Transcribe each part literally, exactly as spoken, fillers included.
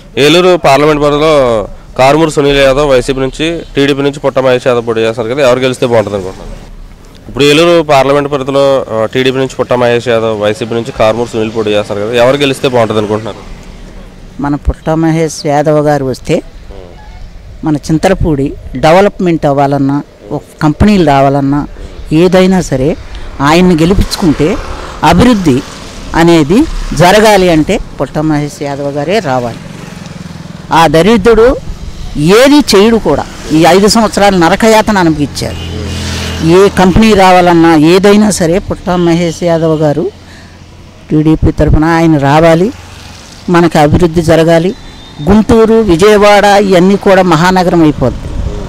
Eluru parliament పరిధిలో Karumuri Sunil Yadav YCP నుంచి, TDP నుంచి పుట్ట మహేష్ యాదవ్ పోటీ చేస్తారు కదా, ఎవరు గెలిస్తే బాగుంటుంది అనుకుంటున్నారు? ఇప్పుడు ఏలూరు పార్లమెంట్ పరిధిలో టీడీపీ నుంచి పుట్ట మహేష్ యాదవ్, వైసీపీ నుంచి కారుమూరి సునీల్ పోటీ చేస్తారు కదా, ఎవరు గెలిస్తే బాగుంటుంది అనుకుంటున్నారు? మన పుట్ట మహేష్ యాదవ్ గారు వస్తే మన చింతలపూడి డెవలప్మెంట్ అవ్వాలన్నా, ఒక కంపెనీలు రావాలన్నా, ఏదైనా సరే ఆయన్ని గెలిపించుకుంటే అభివృద్ధి అనేది జరగాలి అంటే పుట్ట మహేష్ యాదవ్ గారే రావాలి. ఆ దరిద్రుడు ఏది చేయడు కూడా. ఈ ఐదు సంవత్సరాలు నరకయాతన అనిపించారు. ఏ కంపెనీ రావాలన్నా ఏదైనా సరే పుట్ట మహేష్ యాదవ్ గారు టీడీపీ తరఫున ఆయన రావాలి, మనకి అభివృద్ధి జరగాలి. గుంటూరు, విజయవాడ ఇవన్నీ కూడా మహానగరం అయిపోద్ది,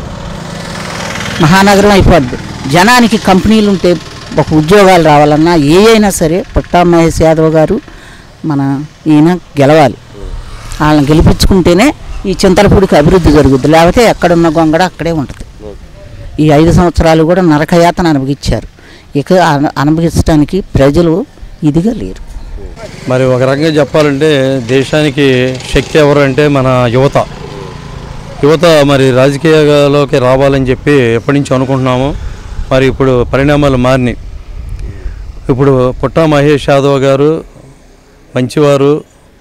మహానగరం అయిపోద్ది. జనానికి కంపెనీలు ఉంటే ఒక ఉద్యోగాలు రావాలన్నా ఏ అయినా సరే పుట్ట మహేష్ యాదవ్ గారు మన ఈయన గెలవాలి. వాళ్ళని గెలిపించుకుంటేనే ఈ చింతలపూడికి అభివృద్ధి జరుగుద్ది, లేకపోతే ఎక్కడున్న గొంగడ అక్కడే ఉంటుంది. ఈ ఐదు సంవత్సరాలు కూడా నరకయాతన అనుభవించారు. ఇక అనుభవించడానికి ప్రజలు ఇదిగా లేరు. మరి ఒక రకంగా చెప్పాలంటే దేశానికి శక్తి ఎవరు అంటే మన యువత. యువత మరి రాజకీయాల్లోకి రావాలని చెప్పి ఎప్పటి నుంచి అనుకుంటున్నాము. మరి ఇప్పుడు పరిణామాలు మారినాయి. ఇప్పుడు పుట్ట మహేష్ యాదవ్ గారు మంచివారు,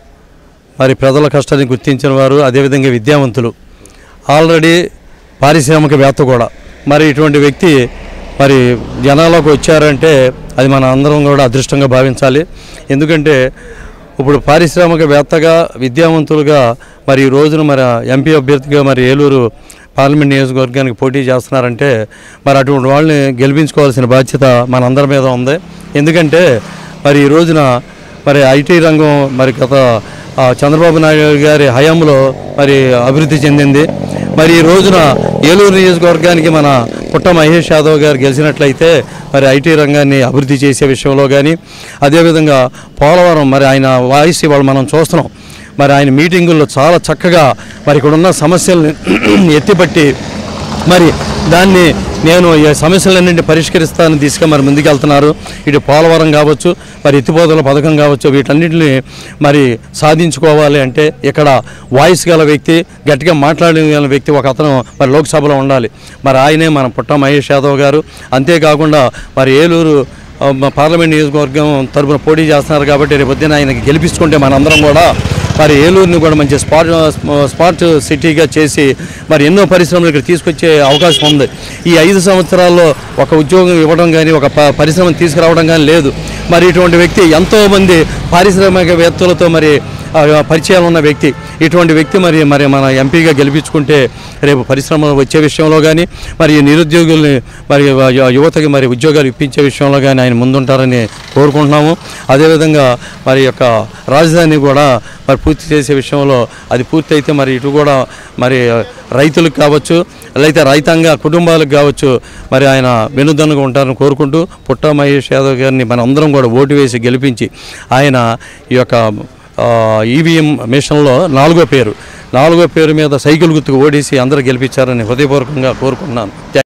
మరి ప్రజల కష్టాన్ని గుర్తించిన వారు, అదేవిధంగా విద్యావంతులు, ఆల్రెడీ పారిశ్రామికవేత్త కూడా. మరి ఇటువంటి వ్యక్తి మరి జనాల్లోకి వచ్చారంటే అది మన అందరం కూడా అదృష్టంగా భావించాలి. ఎందుకంటే ఇప్పుడు పారిశ్రామికవేత్తగా, విద్యావంతులుగా మరి ఈ రోజున మరి ఎంపీ అభ్యర్థిగా మరి ఏలూరు పార్లమెంట్ నియోజకవర్గానికి పోటీ చేస్తున్నారంటే మరి అటువంటి వాళ్ళని గెలిపించుకోవాల్సిన బాధ్యత మనందరి మీద ఉంది. ఎందుకంటే మరి ఈ రోజున మరి ఐటీ రంగం మరి గత చంద్రబాబు నాయుడు గారి హయాంలో మరి అభివృద్ధి చెందింది. మరి ఈ రోజున ఏలూరు నియోజకవర్గానికి మన పుట్ట మహేష్ యాదవ్ గారు గెలిచినట్లయితే మరి ఐటీ రంగాన్ని అభివృద్ధి చేసే విషయంలో కానీ, అదేవిధంగా పోలవరం మరి ఆయన వాయిస్ ఇవాళ మనం చూస్తున్నాం. మరి ఆయన మీటింగుల్లో చాలా చక్కగా మరి ఇక్కడున్న సమస్యల్ని ఎత్తిపట్టి మరి దాన్ని నేను ఈ సమస్యలన్నింటినీ పరిష్కరిస్తానని దిశగా మరి ముందుకెళ్తున్నారు. ఇటు పోలవరం కావచ్చు, మరి ఎత్తిపోతల పథకం కావచ్చు, వీటన్నిటిని మరి సాధించుకోవాలి అంటే ఇక్కడ వాయిస్ గల వ్యక్తి, గట్టిగా మాట్లాడగల వ్యక్తి ఒక అతను మరి లోక్సభలో ఉండాలి. మరి ఆయనే మన పుట్ట మహేష్ యాదవ్ గారు. అంతేకాకుండా మరి ఏలూరు పార్లమెంట్ నియోజకవర్గం తరఫున పోటీ చేస్తున్నారు కాబట్టి రేపు పొద్దున ఆయనకి గెలిపించుకుంటే మనందరం కూడా మరి ఏలూరుని కూడా మంచి స్పాట్ స్మార్ట్ సిటీగా చేసి మరి ఎన్నో పరిశ్రమలు ఇక్కడ తీసుకొచ్చే అవకాశం ఉంది. ఈ ఐదు సంవత్సరాల్లో ఒక ఉద్యోగం ఇవ్వడం కానీ, ఒక పరిశ్రమను తీసుకురావడం కానీ లేదు. మరి ఇటువంటి వ్యక్తి ఎంతోమంది పారిశ్రామికవేత్తలతో మరి పరిచయాలు ఉన్న వ్యక్తి. ఇటువంటి వ్యక్తి మరి మరి మన ఎంపీగా గెలిపించుకుంటే రేపు పరిశ్రమలు వచ్చే విషయంలో కానీ, మరి నిరుద్యోగుల్ని మరి యువతకి మరి ఉద్యోగాలు ఇప్పించే విషయంలో కానీ ఆయన ముందుంటారని కోరుకుంటున్నాము. అదేవిధంగా మరి యొక్క రాజధాని కూడా మరి పూర్తి చేసే విషయంలో అది పూర్తి అయితే మరి ఇటు కూడా మరి రైతులకు కావచ్చు, లేకపోతే రైతాంగ కుటుంబాలకు కావచ్చు మరి ఆయన వెనుదన్నుగా ఉంటారని కోరుకుంటూ పుట్ట మహేష్ యాదవ్ గారిని మన అందరం కూడా ఓటు వేసి గెలిపించి ఆయన ఈ యొక్క ఈవీఎం మిషన్లో నాలుగో పేరు నాలుగో పేరు మీద సైకిల్ గుర్తుకు ఓడేసి అందరూ గెలిపించారని హృదయపూర్వకంగా కోరుకుంటున్నాను.